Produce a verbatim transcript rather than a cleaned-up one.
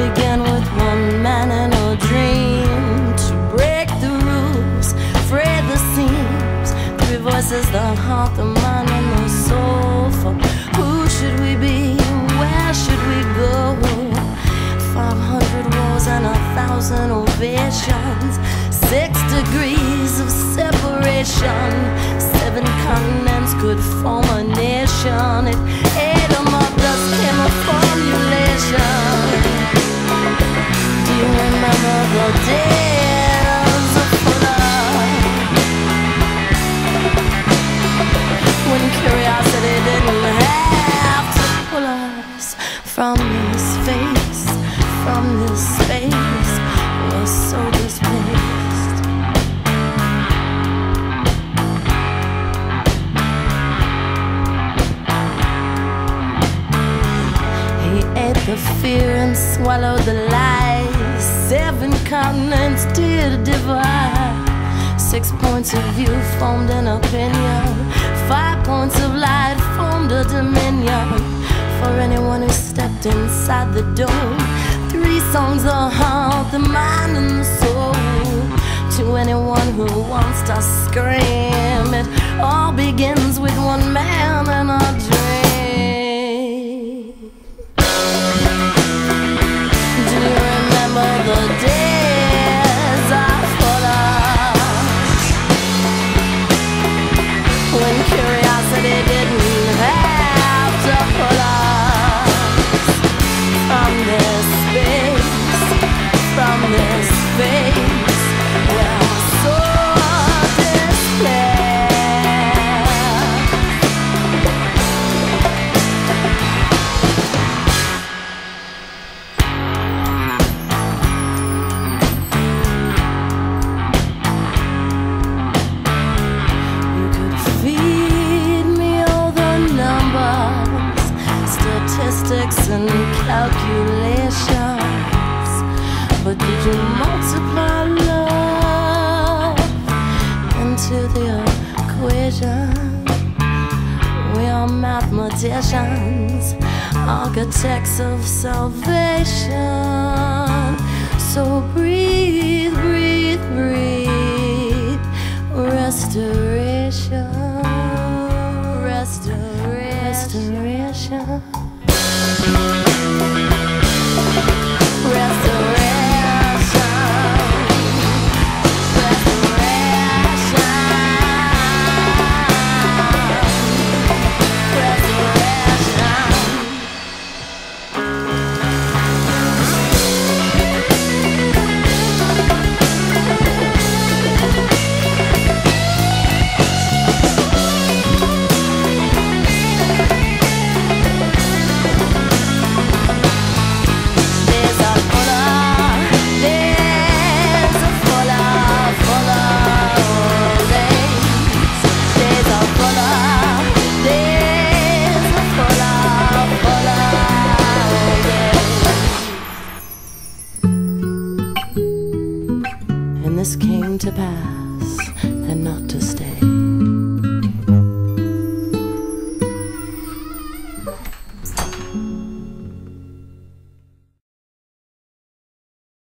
began with one man and a dream to break the rules, fray the seams. Three voices, the heart, the mind, and the soul. For who should we be? Where should we go? Five hundred wars and a thousand ovations. Six degrees of separation. Seven continents could form a nation. It ate them up, thus came a formulation. Do you remember the days of Fuller? When curiosity didn't have to pull us from this face, from this space, we're so displaced. He ate the fear and swallowed the lies. Seven continents did divide. Six points of view formed an opinion. Five points of light formed a dominion. For anyone who stepped inside the dome. Three songs, the heart, the mind, and the soul. To anyone who wants to scream, it all begins with one man and a dream. Do you remember the days of Fuller? When curiosity didn't have to pull us from this space, from this space, we're so displaced. You could feed me all the numbers, statistics and calculations, but did you multiply love into the equation? We are mathematicians, architects of salvation. So breathe, breathe, breathe. Restoration, restoration, restoration. This came to pass and not to stay.